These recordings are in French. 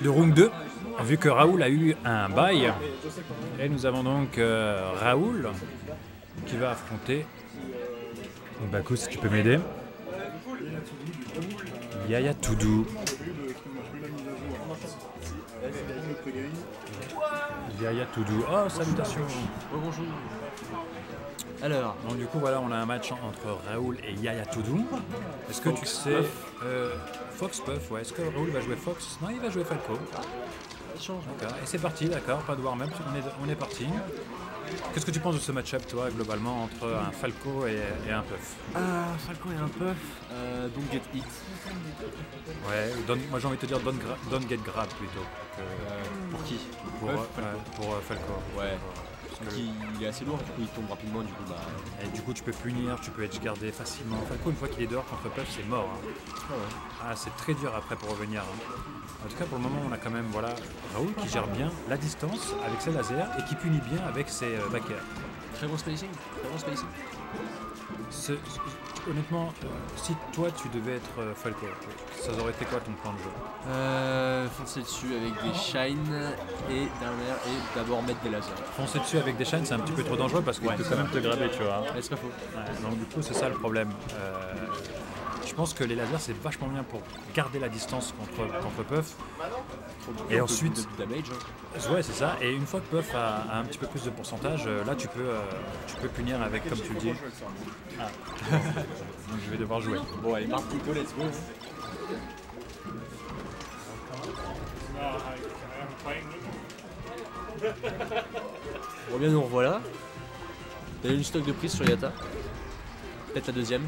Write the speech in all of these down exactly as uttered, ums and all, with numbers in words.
de Room deux, vu que Raoul a eu un bail. Et nous avons donc euh, Raoul qui va affronter. Bakou, si tu peux m'aider. Yaya Toudou. Yaya Toudou. Oh, salutations. Oh, bonjour. Alors, donc du coup voilà, on a un match entre Raoul et Yaya Toudou. Est-ce que tu sais euh, Fox Puff, ouais. Est-ce que Raoul va jouer Fox? Non, il va jouer Falco. D'accord. Et c'est parti, d'accord, pas de warm-up, on est, on est parti. Qu'est-ce que tu penses de ce match-up, toi, globalement, entre un Falco et, et un Puff? Ah, Falco et un Puff, euh, don't get hit. Ouais, don't, moi j'ai envie de te dire don't, gra don't get grab plutôt. Que, euh, pour qui? Pour, Puff, euh, Falco. Pour euh, Falco. Ouais. Parce qu'il il est assez lourd, du coup il tombe rapidement, du coup bah... Et du coup tu peux punir, tu peux edge garder facilement. Falco, une fois qu'il est dehors contre Puff, c'est mort. Hein. Ah, ouais. Ah, c'est très dur après pour revenir. Hein. En tout cas, pour le moment, on a quand même voilà, Raoul qui gère bien la distance avec ses lasers et qui punit bien avec ses euh, backers. Très bon spacing, très bon spacing. Ce, ce, honnêtement, euh, si toi tu devais être euh, Falco, ça aurait été quoi ton plan de jeu? Euh, foncer dessus avec des shines et derrière et d'abord mettre des lasers. Foncer dessus avec des shines, c'est un petit peu trop dangereux parce qu'il ouais, peut quand même te graber, tu vois. Ouais, c'est pas faux. Ouais, donc du coup, c'est ça le problème. Euh, je pense que les lasers, c'est vachement bien pour garder la distance contre, contre Puff. Et ensuite, de damage. Hein. Ouais, c'est ça. Et une fois que Puff a, a un petit peu plus de pourcentage, euh, là tu peux, euh, tu peux punir avec, comme tu le dis. Ah. Donc je vais devoir jouer. Bon, allez, Marc Tito, let's go. Bon, bien, nous revoilà. Il y a une stock de prise sur Yata. Peut-être la deuxième.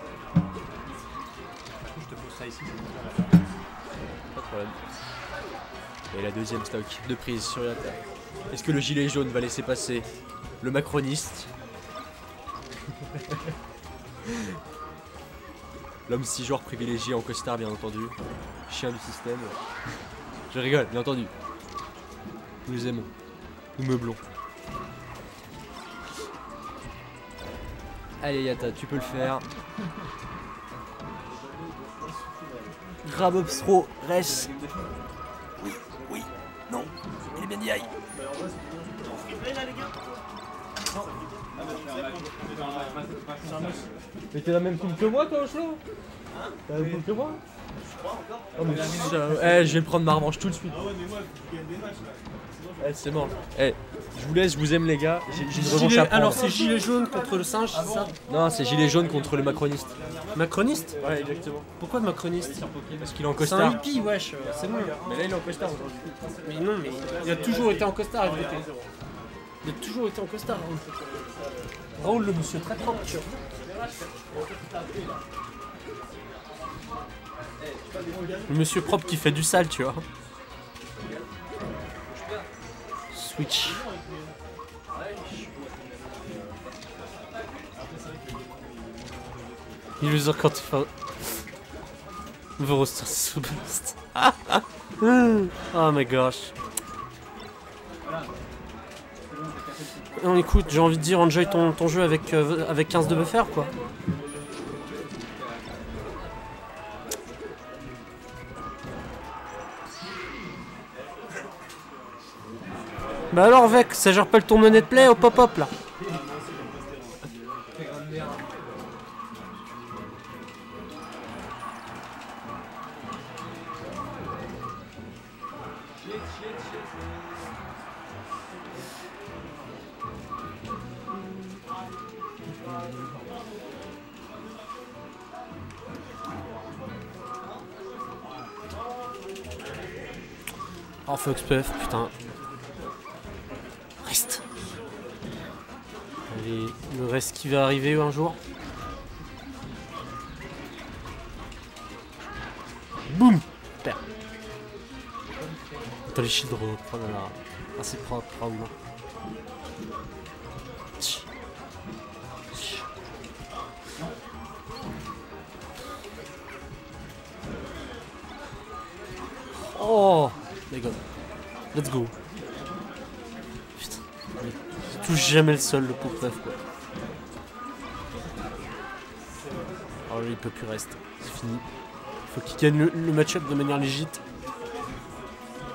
Je te pose ça ici. Pas de problème. Et la deuxième stock de prise sur Yata. Est-ce que le gilet jaune va laisser passer le macroniste? L'homme six joueurs privilégié en costard, bien entendu. Chien du système. Je rigole, bien entendu. Nous les aimons. Nous meublons. Allez Yata, tu peux le faire. Grab obstro, reste. Oui, oui, non. Il est bien dit aïe. Mais t'es la même coupe que moi toi Oslo? T'as la même coupe que moi? Oh mais ça... Eh, je vais prendre ma revanche tout de suite. Eh, c'est mort. Eh, je vous laisse, je vous aime les gars. J'ai une revanche à prendre. Alors c'est gilet jaune contre le singe, c'est ça? Non, c'est gilet jaune contre le macroniste. Macroniste? Ouais, exactement. Pourquoi de macroniste? Parce qu'il est en C'est costard. un hippie, wesh, c'est bon. Mais là il est en costard aujourd'hui. Mais non, mais il a toujours été en costard, F D P. Il a toujours été en costard. Raoul, le monsieur très propre, tu vois. Le monsieur propre qui fait du sale, tu vois. Switch. Il veut dire quand il fait... Vroster Superbest. Oh my gosh. Non écoute, j'ai envie de dire enjoy ton, ton jeu avec, euh, avec quinze de buffer quoi. Bah alors Vec, ça gère pas le tour money de play au pop-up là. Oh Fox Puff, putain. Reste. Allez, le reste qui va arriver un jour. Boum. Père. T'as les shield drop, oh là là. Ah c'est propre, Raoul. Oh les gars. Let's go. Putain. Il touche jamais le sol le pauvre Puff quoi. Oh là il peut plus rester. C'est fini. Faut qu'il gagne le, le match-up de manière légite.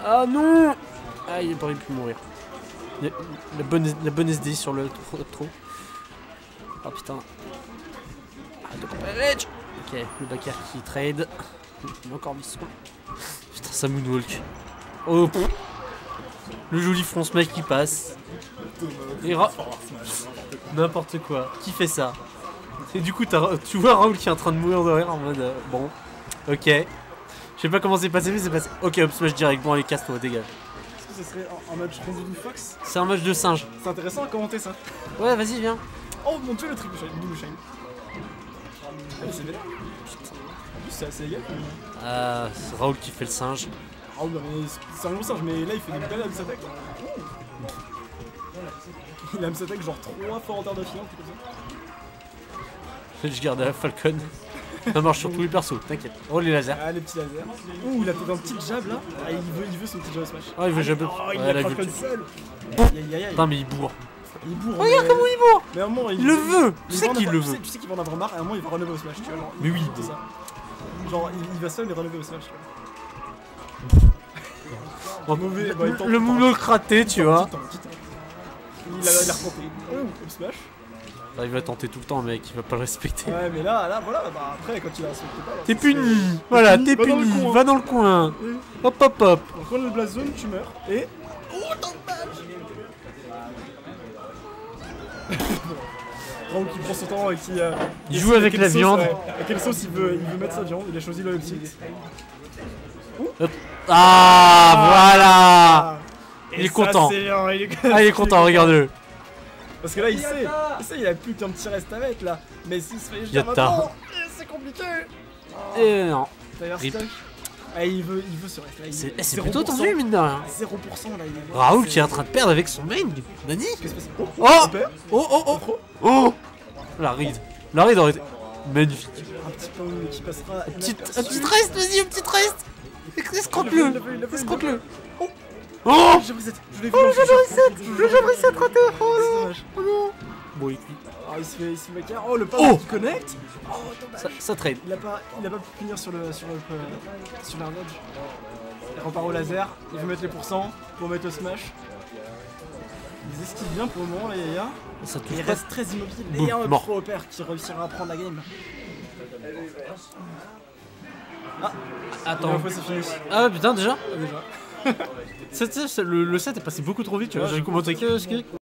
Ah non. Ah, il aurait pu mourir. La, la bonne, la bonne S D sur le trop. Oh putain. Ah, donc on va la ledge. Ok, le backer qui trade. Il a encore mis son. Putain, ça moonwalk. Oh, pff. Le joli front mec qui passe. Et Ra... N'importe quoi. Qui fait ça? Et du coup, as... tu vois Raoul qui est en train de mourir de rire en mode. Euh, bon, ok. Je sais pas comment c'est passé, mais c'est passé. Ok, up smash direct. Bon, allez, casse-toi, dégage. Est-ce que ce serait un, un match Ronzulu Fox? C'est un match de singe. C'est intéressant à commenter ça. Ouais, vas-y, viens. Oh mon dieu, le triple shine, double shine. Ah, c'est vénère. En plus, c'est assez égal. Ah, c'est Raoul qui fait le singe. Ah, oui, mais c'est un gros singe, mais là il fait des belles Hams attack. Il a Hams attack genre trois fois en terre d'affilée, un truc comme ça. Je garde la Falcon. Ça marche sur tous les persos, t'inquiète. Oh, les lasers. Ah, les petits lasers. Ouh, il a peut-être un petit jab là. Ah, il veut, il veut son petit jab smash. Oh, il veut jab. Oh, il Ouais, a là, Falcon il veut- seul. Aïe aïe aïe. Putain, mais il bourre. Il bourre. Regarde mais- comment il bourre. Mais à un moment, il, Il le veut. il Tu sais va en qu'il avoir- le tu sais- veut. Tu sais qu'il va en avoir marre et à un moment il va relever au smash, tu vois. Genre, Mais oui. c'est ça. Genre, il, il va seul et relever au smash, tu vois. Oh, Mauvais, bah, il tente, le il tente. moulot craté, tu vois. Petit temps, petit temps. Il a l'air tenté. Oh, up smash. Ah, il va tenter tout le temps, mec. Il va pas le respecter. Ouais, mais là, là, voilà, bah après, quand il a respecté pas. là, T'es ça, puni. Voilà, puni. t'es Va dans le puni. coin. Va dans le coin. c'est- Hop, hop, hop. Donc, quand le blast zone, tu meurs. Et. Oh, dommage. Raoul qui prend son temps et qui. euh, Il décide joue avec quelle la sauce, viande. ouais, à quelle sauce il veut, il veut mettre sa viande. Il a choisi le upside. Ah, voilà. Et Il est ça, content. c'est bien, il est... Ah, il est content, regarde-le. Parce que là, il sait, il sait, il a plus qu'un petit reste à mettre là. Mais s'il se fait juste Yatta. maintenant, eh, c'est compliqué. Et non. D'ailleurs, Rip. stock. Ah, il veut, il veut ce reste là. il- C'est eh, c'est zéro plutôt pour cent. tendu, mine de rien. zéro pour cent là, il est. Raoul c'est- qui est en train de perdre avec son main. Nani? Qu'est-ce qui se passe? Oh, Oh un peu. Oh, oh, oh. Trop. Oh. La ride. La ride aurait été magnifique. Un petit peu qui passera. Un petit, un petit reste, vas-y, un petit reste. Escroque-le. Escroque-le. Oh. Oh. Je reset, je l'ai vu. Oh, le je jeu de reset. je- Le jeu de reset raté. Oh C'est non. dommage. Oh non. Bon, il cuit. Ah, il se fait, il se fait backer. Oh, le pas Oh. qui connecte. Oh, dommage. Ça, ça trade. Il a pas, il a pas pu finir sur le, sur le, euh, sur la dodge. Il repart au laser. Il veut mettre les pourcents pour mettre le smash. Ils esquivent bien pour le moment, les Yaya. Ça Il touche pas. reste très immobile. Boum, Et un mort. pro opère qui réussira à prendre la game. Ah, Attends. une fois c'est fini. Ah putain, déjà Ah, déjà. C'est- c'est- le, le set est passé beaucoup trop vite, tu vois. Ouais. J'ai commenté que ce qui